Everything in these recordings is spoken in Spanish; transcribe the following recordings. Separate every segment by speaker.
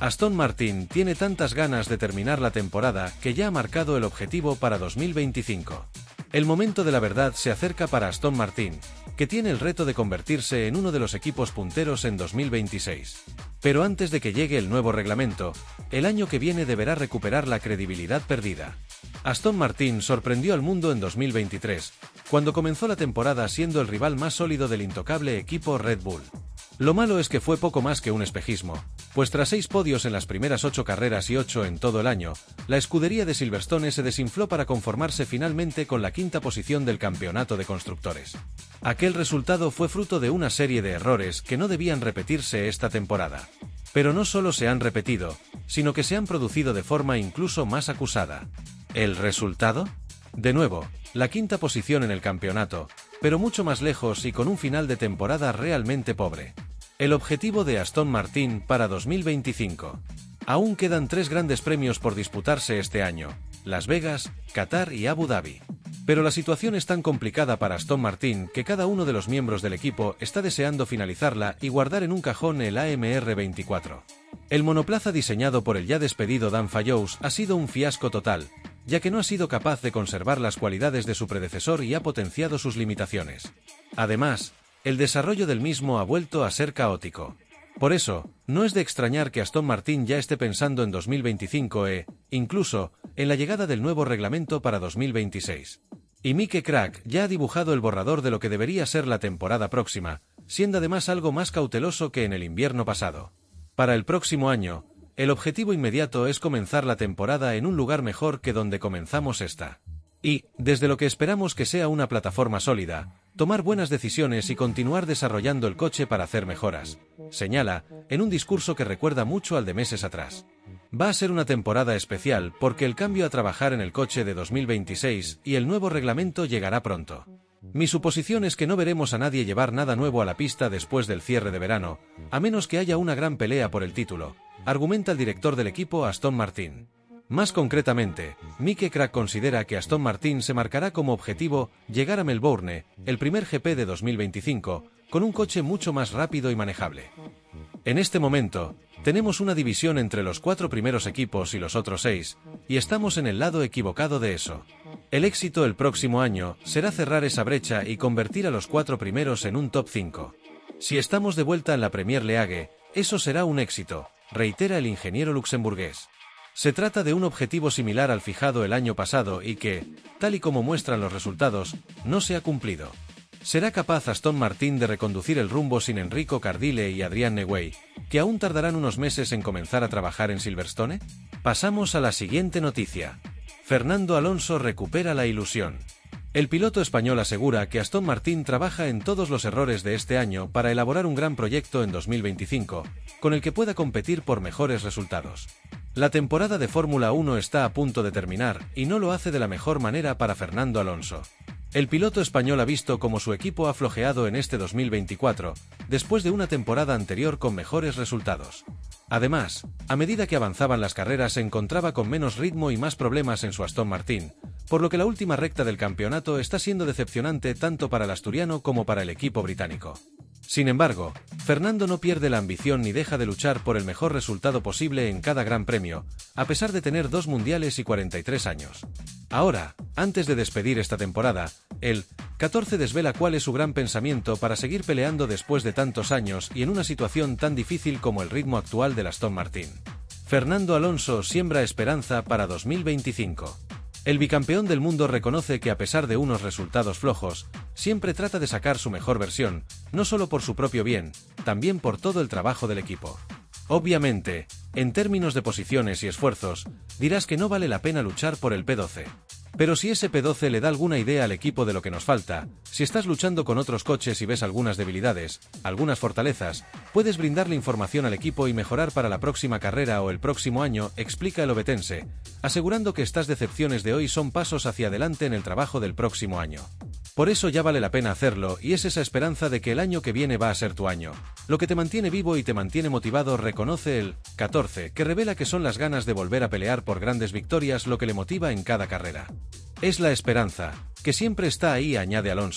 Speaker 1: Aston Martin tiene tantas ganas de terminar la temporada que ya ha marcado el objetivo para 2025. El momento de la verdad se acerca para Aston Martin, que tiene el reto de convertirse en uno de los equipos punteros en 2026. Pero antes de que llegue el nuevo reglamento, el año que viene deberá recuperar la credibilidad perdida. Aston Martin sorprendió al mundo en 2023, cuando comenzó la temporada siendo el rival más sólido del intocable equipo Red Bull. Lo malo es que fue poco más que un espejismo, pues tras 6 podios en las primeras 8 carreras y 8 en todo el año, la escudería de Silverstone se desinfló para conformarse finalmente con la 5ª posición del campeonato de constructores. Aquel resultado fue fruto de una serie de errores que no debían repetirse esta temporada. Pero no solo se han repetido, sino que se han producido de forma incluso más acusada. ¿El resultado? De nuevo, la 5ª posición en el campeonato, pero mucho más lejos y con un final de temporada realmente pobre. El objetivo de Aston Martin para 2025. Aún quedan 3 grandes premios por disputarse este año: Las Vegas, Qatar y Abu Dhabi. Pero la situación es tan complicada para Aston Martin que cada uno de los miembros del equipo está deseando finalizarla y guardar en un cajón el AMR 24. El monoplaza diseñado por el ya despedido Dan Fallows ha sido un fiasco total, ya que no ha sido capaz de conservar las cualidades de su predecesor y ha potenciado sus limitaciones. Además, el desarrollo del mismo ha vuelto a ser caótico. Por eso, no es de extrañar que Aston Martin ya esté pensando en 2025 incluso, en la llegada del nuevo reglamento para 2026. Y Mike Crack ya ha dibujado el borrador de lo que debería ser la temporada próxima, siendo además algo más cauteloso que en el invierno pasado. Para el próximo año, el objetivo inmediato es comenzar la temporada en un lugar mejor que donde comenzamos esta. Y, desde lo que esperamos que sea una plataforma sólida, tomar buenas decisiones y continuar desarrollando el coche para hacer mejoras, señala, en un discurso que recuerda mucho al de meses atrás. Va a ser una temporada especial porque el cambio a trabajar en el coche de 2026 y el nuevo reglamento llegará pronto. Mi suposición es que no veremos a nadie llevar nada nuevo a la pista después del cierre de verano, a menos que haya una gran pelea por el título, argumenta el director del equipo Aston Martin. Más concretamente, Mike Crack considera que Aston Martin se marcará como objetivo llegar a Melbourne, el primer GP de 2025, con un coche mucho más rápido y manejable. En este momento, tenemos una división entre los 4 primeros equipos y los otros 6, y estamos en el lado equivocado de eso. El éxito el próximo año será cerrar esa brecha y convertir a los 4 primeros en un top 5. Si estamos de vuelta en la Premier League, eso será un éxito, reitera el ingeniero luxemburgués. Se trata de un objetivo similar al fijado el año pasado y que, tal y como muestran los resultados, no se ha cumplido. ¿Será capaz Aston Martin de reconducir el rumbo sin Enrico Cardile y Adrian Newey, que aún tardarán unos meses en comenzar a trabajar en Silverstone? Pasamos a la siguiente noticia. Fernando Alonso recupera la ilusión. El piloto español asegura que Aston Martin trabaja en todos los errores de este año para elaborar un gran proyecto en 2025, con el que pueda competir por mejores resultados. La temporada de Fórmula 1 está a punto de terminar y no lo hace de la mejor manera para Fernando Alonso. El piloto español ha visto cómo su equipo ha flojeado en este 2024, después de una temporada anterior con mejores resultados. Además, a medida que avanzaban las carreras se encontraba con menos ritmo y más problemas en su Aston Martin, por lo que la última recta del campeonato está siendo decepcionante tanto para el asturiano como para el equipo británico. Sin embargo, Fernando no pierde la ambición ni deja de luchar por el mejor resultado posible en cada gran premio, a pesar de tener 2 mundiales y 43 años. Ahora, antes de despedir esta temporada, el 14 desvela cuál es su gran pensamiento para seguir peleando después de tantos años y en una situación tan difícil como el ritmo actual del Aston Martin. Fernando Alonso siembra esperanza para 2025. El bicampeón del mundo reconoce que a pesar de unos resultados flojos, siempre trata de sacar su mejor versión, no solo por su propio bien, también por todo el trabajo del equipo. Obviamente, en términos de posiciones y esfuerzos, dirás que no vale la pena luchar por el P12. Pero si ese P12 le da alguna idea al equipo de lo que nos falta, si estás luchando con otros coches y ves algunas debilidades, algunas fortalezas, puedes brindarle información al equipo y mejorar para la próxima carrera o el próximo año, explica el ovetense, asegurando que estas decepciones de hoy son pasos hacia adelante en el trabajo del próximo año. Por eso ya vale la pena hacerlo y es esa esperanza de que el año que viene va a ser tu año. Lo que te mantiene vivo y te mantiene motivado, reconoce el 14, que revela que son las ganas de volver a pelear por grandes victorias lo que le motiva en cada carrera. Es la esperanza, que siempre está ahí, añade Alonso,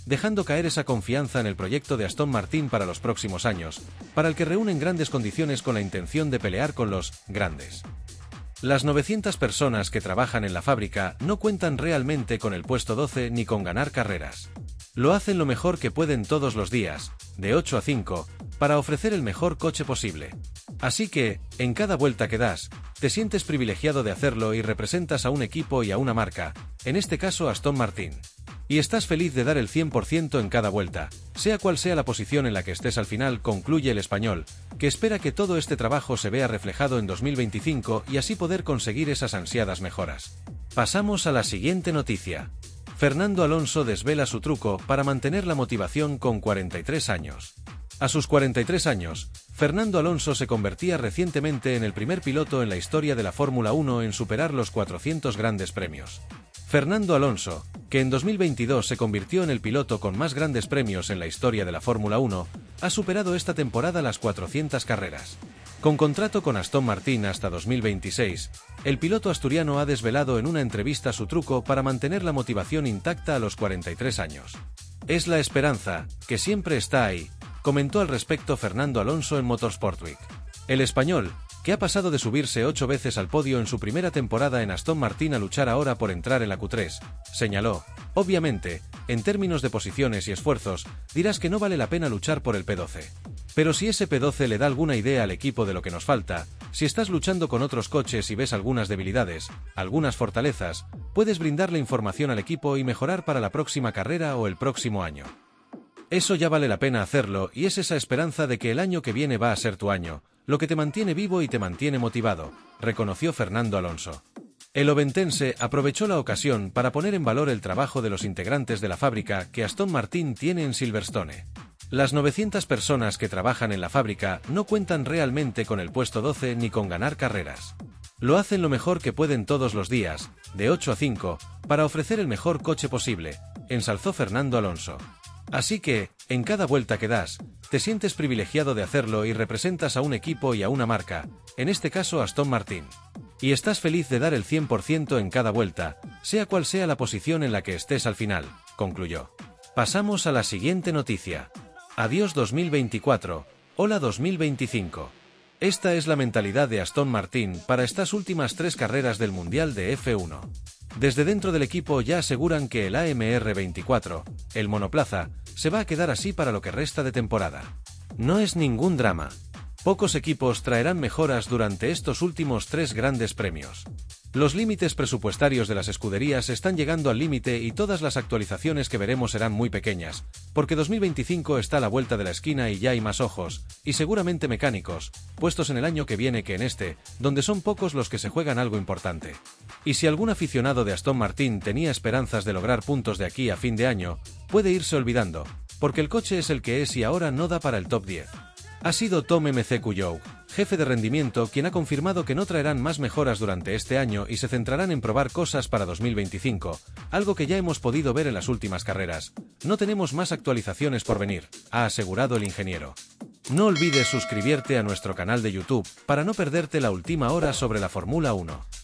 Speaker 1: dejando caer esa confianza en el proyecto de Aston Martin para los próximos años, para el que reúnen grandes condiciones con la intención de pelear con los grandes. Las 900 personas que trabajan en la fábrica no cuentan realmente con el puesto 12 ni con ganar carreras. Lo hacen lo mejor que pueden todos los días, de 8 a 5, para ofrecer el mejor coche posible. Así que, en cada vuelta que das, te sientes privilegiado de hacerlo y representas a un equipo y a una marca, en este caso Aston Martin. Y estás feliz de dar el 100% en cada vuelta, sea cual sea la posición en la que estés al final, concluye el español, que espera que todo este trabajo se vea reflejado en 2025 y así poder conseguir esas ansiadas mejoras. Pasamos a la siguiente noticia. Fernando Alonso desvela su truco para mantener la motivación con 43 años. A sus 43 años, Fernando Alonso se convertía recientemente en el primer piloto en la historia de la Fórmula 1 en superar los 400 grandes premios. Fernando Alonso, que en 2022 se convirtió en el piloto con más grandes premios en la historia de la Fórmula 1, ha superado esta temporada las 400 carreras. Con contrato con Aston Martin hasta 2026, el piloto asturiano ha desvelado en una entrevista su truco para mantener la motivación intacta a los 43 años. Es la esperanza, que siempre está ahí, comentó al respecto Fernando Alonso en Motorsport Week. El español, que ha pasado de subirse 8 veces al podio en su primera temporada en Aston Martin a luchar ahora por entrar en la Q3, señaló: obviamente, en términos de posiciones y esfuerzos, dirás que no vale la pena luchar por el P12. Pero si ese P12 le da alguna idea al equipo de lo que nos falta, si estás luchando con otros coches y ves algunas debilidades, algunas fortalezas, puedes brindarle información al equipo y mejorar para la próxima carrera o el próximo año. Eso ya vale la pena hacerlo y es esa esperanza de que el año que viene va a ser tu año, lo que te mantiene vivo y te mantiene motivado, reconoció Fernando Alonso. El oventense aprovechó la ocasión para poner en valor el trabajo de los integrantes de la fábrica que Aston Martin tiene en Silverstone. Las 900 personas que trabajan en la fábrica no cuentan realmente con el puesto 12 ni con ganar carreras. Lo hacen lo mejor que pueden todos los días, de 8 a 5, para ofrecer el mejor coche posible, ensalzó Fernando Alonso. Así que, en cada vuelta que das, te sientes privilegiado de hacerlo y representas a un equipo y a una marca, en este caso Aston Martin. Y estás feliz de dar el 100% en cada vuelta, sea cual sea la posición en la que estés al final, concluyó. Pasamos a la siguiente noticia. Adiós 2024, hola 2025. Esta es la mentalidad de Aston Martin para estas últimas 3 carreras del Mundial de F1. Desde dentro del equipo ya aseguran que el AMR24, el monoplaza, se va a quedar así para lo que resta de temporada. No es ningún drama. Pocos equipos traerán mejoras durante estos últimos 3 grandes premios. Los límites presupuestarios de las escuderías están llegando al límite y todas las actualizaciones que veremos serán muy pequeñas, porque 2025 está a la vuelta de la esquina y ya hay más ojos, y seguramente mecánicos, puestos en el año que viene que en este, donde son pocos los que se juegan algo importante. Y si algún aficionado de Aston Martin tenía esperanzas de lograr puntos de aquí a fin de año, puede irse olvidando, porque el coche es el que es y ahora no da para el top 10. Ha sido Tom McCullough, jefe de rendimiento, quien ha confirmado que no traerán más mejoras durante este año y se centrarán en probar cosas para 2025, algo que ya hemos podido ver en las últimas carreras. No tenemos más actualizaciones por venir, ha asegurado el ingeniero. No olvides suscribirte a nuestro canal de YouTube para no perderte la última hora sobre la Fórmula 1.